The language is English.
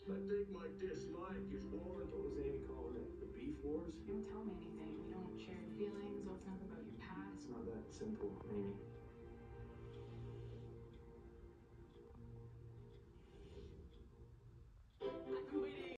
I think my dislike is more. What was Amy calling it? The beef wars? Don't tell me anything. We don't share your feelings, open up about your past. It's not that simple, Amy.